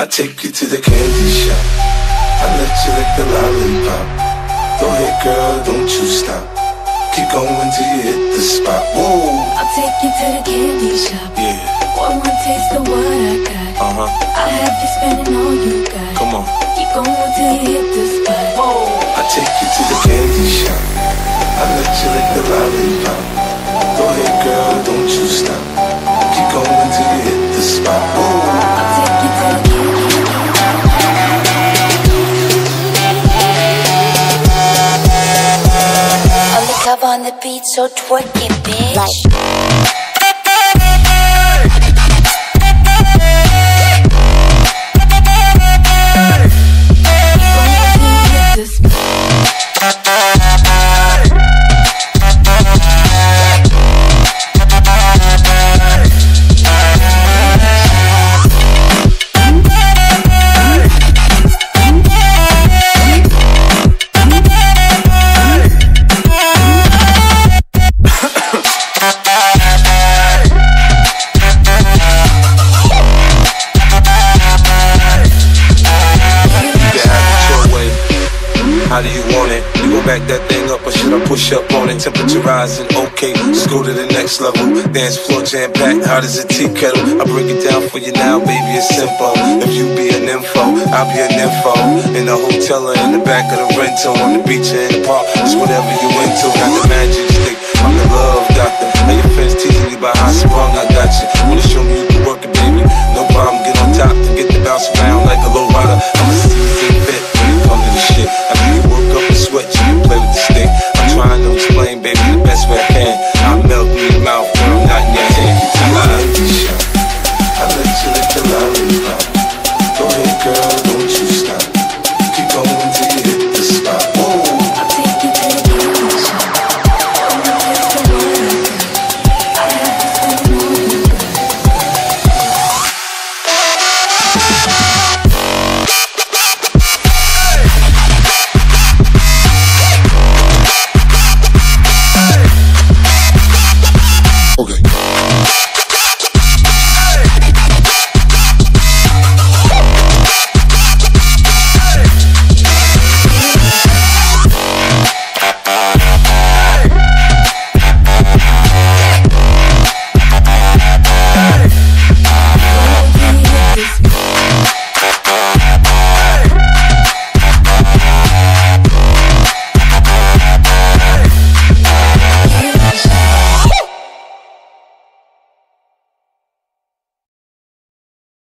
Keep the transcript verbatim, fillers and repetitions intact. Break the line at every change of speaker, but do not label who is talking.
I take you to the candy shop. I let you lick the lollipop. Go ahead, girl, don't you stop. Keep going till you hit the spot. Whoa.
I'll take you to the candy shop.
Yeah.
One more taste of what I got.
Uh huh.
I'll have you spending all you got.
Come on.
Keep going till you hit the spot. Whoa.
I take you to the candy shop. I let you lick the lollipop. Go ahead, girl, don't you stop. Keep going till you hit the spot. Whoa.
I'll take you to the candy shop.
Undercover on the beat, so twerk it, bitch. Like.
How do you want it? You gon' back that thing up or should I push up on it? Temperature rising, okay, let's go to the next level. Dance floor jam packed, hot as a tea kettle. I break it down for you now, baby, it's simple. If you be an info, I'll be an info. In the hotel or in the back of the rental, on the beach or in the park, it's whatever you into. Got the magic stick, I'm the love doctor. How your friends teasing me about how sprung I got you. Wanna show me you can work it, baby? No problem, get on top to get